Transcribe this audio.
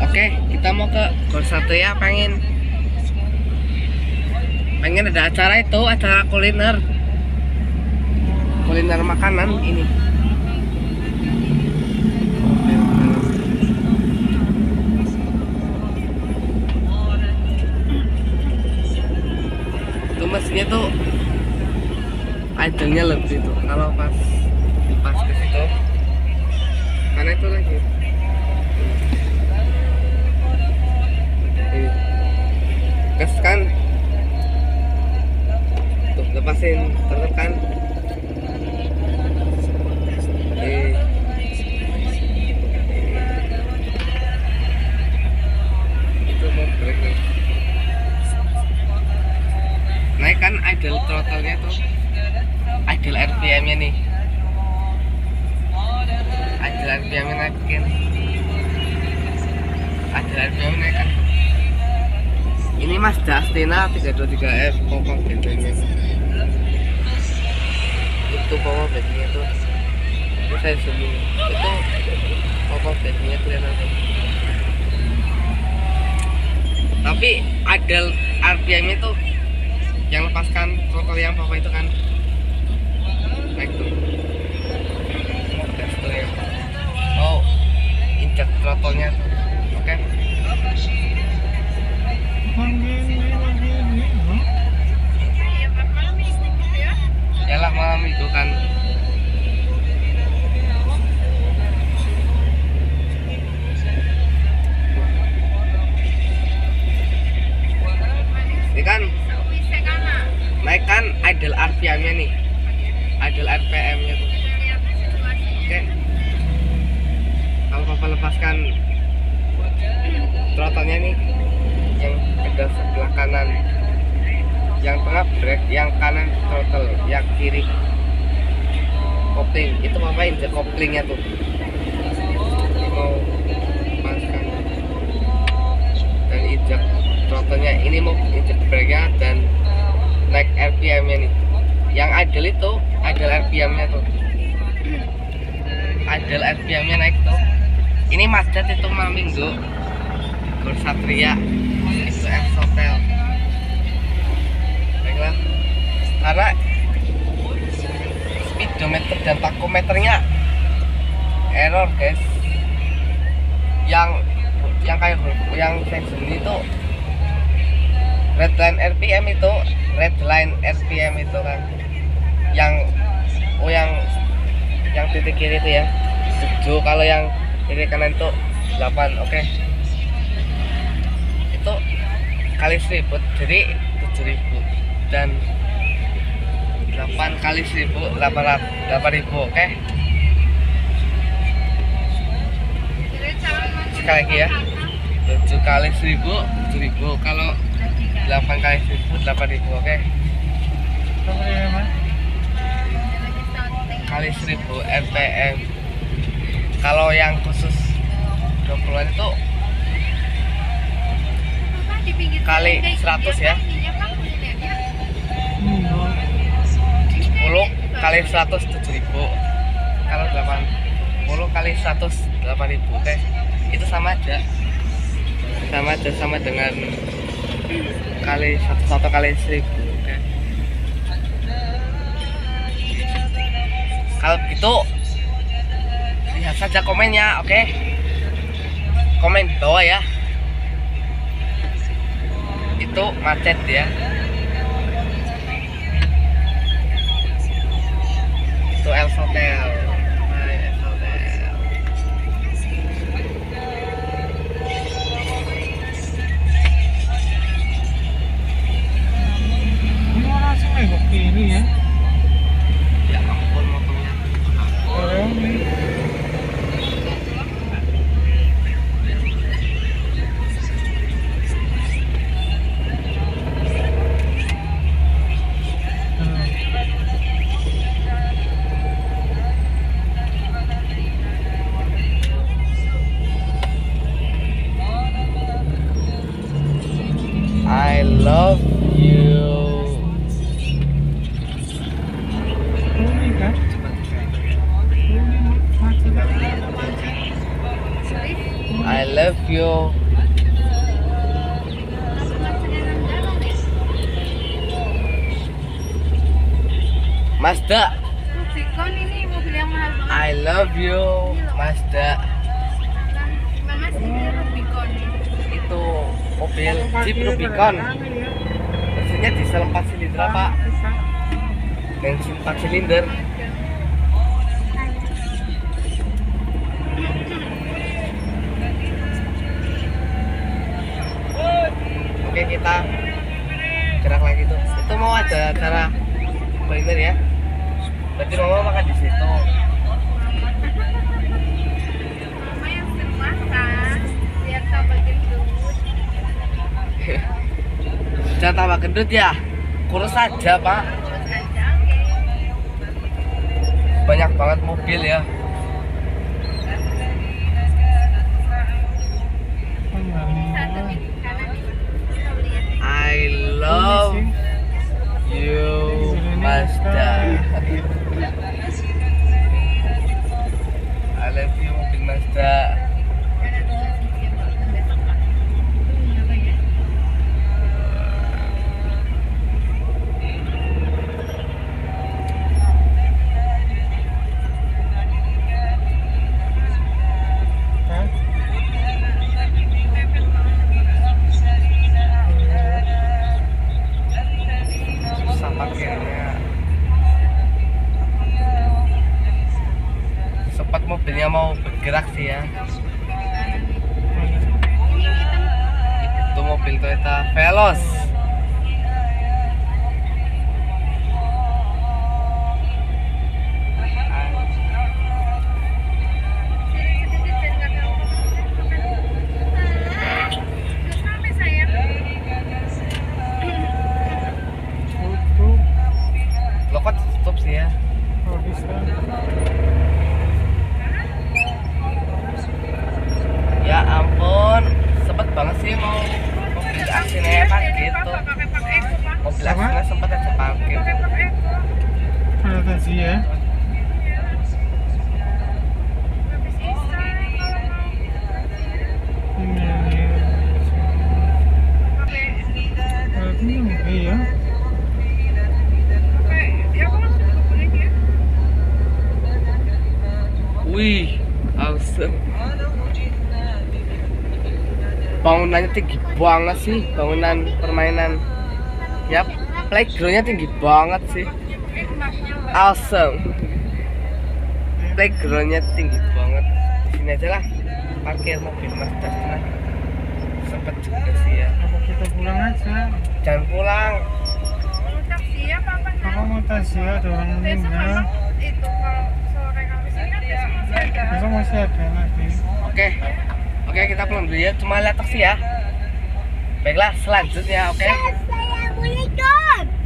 Oke, kita mau ke Gor Satria, pengen ada acara itu, acara kuliner makanan ini. Tuh mesinnya tuh idolnya lebih tuh kalau pas ke situ, karena itu lagi gas kan tuh, lepasin tertekan itu mau break nih. Naikkan idle throttle-nya tuh, idle RPM-nya nih, idle RPM-nya naikin, idle RPM naikkan. Ini Mazda Astana 323F pokok bentengnya. Itu pokok bentengnya tuh. Ini saya zoom in. Itu pokok bentengnya kelihatan tuh. Tapi ada RPM-nya tuh yang lepaskan throttle yang bawah itu kan. Naik tuh. Gas tuh ya. Oh, injek throttle-nya tuh. Oke. Yalah malam itu kan. Ini kan naikkan idle RPM-nya nih, idle RPM-nya tuh. Oke. Kalau papa lepaskan throttle-nya nih, yang ada sebelah kanan, yang tengah brake, yang kanan throttle, yang kiri kopling. Itu apa injek koplingnya tuh, mau lepaskan dan injek throttle-nya. Ini mau injek brake-nya dan naik RPM-nya nih. Yang idle itu idle RPM-nya tuh, idle RPM-nya naik tuh. Ini Mazda itu malam minggu Gor Satria itu Hotel. Baiklah, karena speedometer dan takometernya error guys. Yang kayak yang saya sendiri itu redline RPM itu kan, yang titik kiri itu ya 7, kalau yang titik kanan itu 8. Oke. Itu kali 1000 jadi 7000 dan 8 kali 1000 8000. Oke. Sekali lagi ya, 7 kali 1000 7000, kalau 8 kali 1000 8000. Oke. Kali 1000 RPM. Kalau yang khusus 20-an itu kali 100 ya, 10 kali 100 7000, kalau 80 kali 100 8000. Oke. Itu sama aja sama dengan kali 1 kali 1000. Oke. Kalau gitu lihat saja komennya. Oke. Komen bawah ya. Itu macet ya. Itu El Hotel. Kiri ya. Ya ampun motornya. I love you. I love you. Mazda. Rubicon ini mobil yang mahal banget. I love you, Mazda. Mama sih ini Rubicon nih. Itu mobil Jeep Rubicon. Mesinnya diesel 4 silinder Pak. Bensin 4 silinder. Oke, kita gerak lagi tuh. Itu mau ada acara kuliner ya. Berarti mama makan di situ. Mama yang sering makan biar tambah gendut. Jangan tambah gendut ya. Kurus aja Pak. Terus aja, oke. Banyak banget mobil ya. Satu nih, kanan nih. Kita lihat. I love you, Mazda. I love you, mobil Mazda. Ada dua sisi yang bakal besok Pak. Apa ya? Susah parkirnya. Sempat mobilnya mau bergerak sih ya. Itu mobil Toyota Veloz. Lo kok tutup sih ya? Ya ampun, sempet banget sih mau mobil aksinya parkir tuh. Mobil aksinya sempet aja parkir. Ada tadi ya. Iya. Wih, awesome. Bangunannya tinggi banget sih, bangunan permainan. Yap, playgroundnya tinggi banget sih. Awesome. Playgroundnya tinggi banget. Di sini aja lah, parkir mobil Mazda sana. Sempet juga sih ya. Apa kita pulang aja? Jangan pulang. Taksi ya Papa. Kakak mau tasya, ada orang Besok meninggal. memang itu kalau sore kamis ini kan besok masih ada. Besok masih ada lagi. Oke, oke kita pulang dulu ya. Cuma lihat taksi ya. Baiklah, selanjutnya oke. Assalamualaikum.